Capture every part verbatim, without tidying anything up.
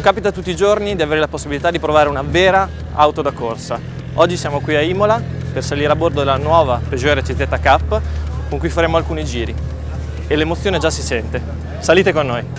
Non capita tutti i giorni di avere la possibilità di provare una vera auto da corsa. Oggi siamo qui a Imola per salire a bordo della nuova Peugeot R C Z Cup con cui faremo alcuni giri e l'emozione già si sente. Salite con noi!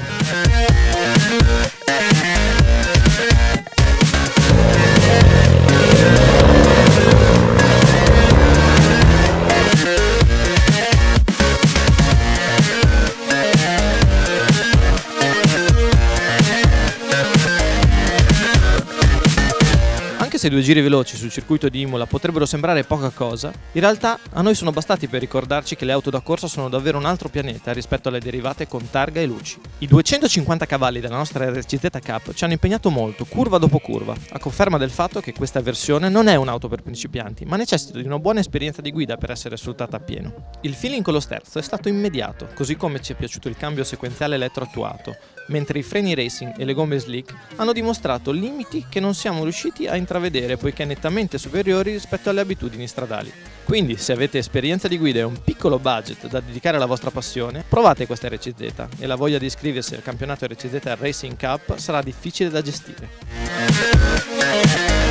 Se due giri veloci sul circuito di Imola potrebbero sembrare poca cosa, in realtà a noi sono bastati per ricordarci che le auto da corsa sono davvero un altro pianeta rispetto alle derivate con targa e luci. I duecentocinquanta cavalli della nostra R C Z Cup ci hanno impegnato molto, curva dopo curva, a conferma del fatto che questa versione non è un'auto per principianti, ma necessita di una buona esperienza di guida per essere sfruttata appieno. Il feeling con lo sterzo è stato immediato, così come ci è piaciuto il cambio sequenziale elettroattuato, mentre i freni racing e le gomme slick hanno dimostrato limiti che non siamo riusciti a intravedere poiché nettamente superiori rispetto alle abitudini stradali. Quindi, se avete esperienza di guida e un piccolo budget da dedicare alla vostra passione, provate questa R C Z e la voglia di iscriversi al campionato R C Z Racing Cup sarà difficile da gestire.